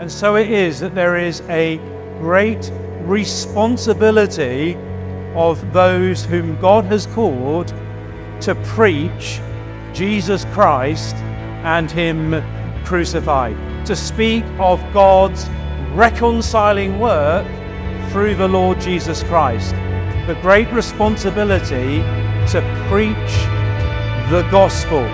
And so it is that there is a great responsibility of those whom God has called to preach Jesus Christ and Him crucified, to speak of God's reconciling work through the Lord Jesus Christ. The great responsibility to preach the gospel.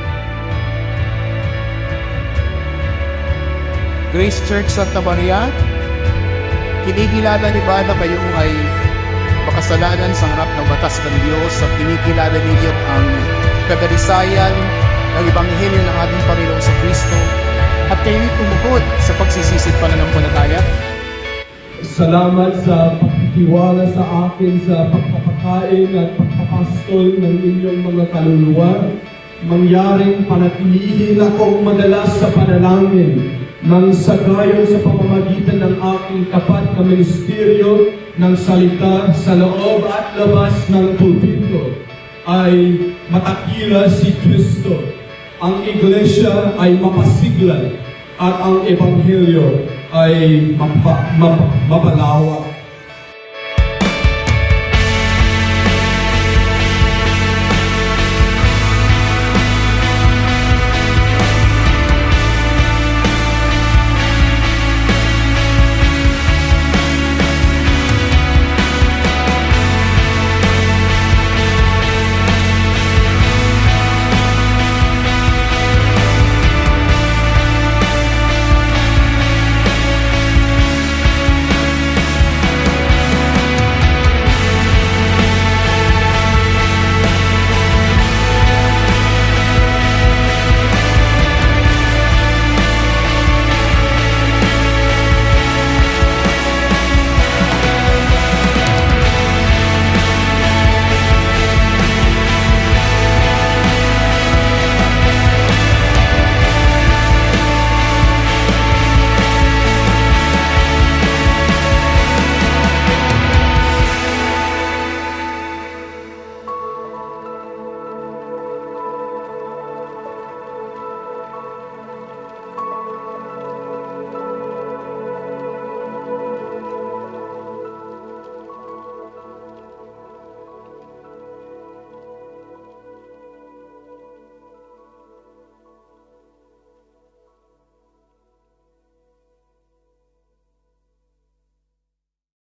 Grace Church Santa Maria, kinikilala ni ba na kayo ay makasalanan sa harap ng batas ng Diyos at kinikilala ninyo ang kadalisayan ng Ebanghelyo ng ating Panginoong sa Kristo at kayo'y tumuhod sa pagsisisi at pananampalataya? Salamat sa pagtitiwala sa akin sa pagpapakain at pagpapastol ng inyong mga kaluluwa. Mangyaring panatilihin akong madalas sa panalangin nang sagayon sa pamamagitan ng aking tapat na ministeryo ng salita sa loob at labas ng pulpito ay matakila si Kristo, ang Iglesia ay mapasiglan at ang Ebanghelyo ay mapalawak.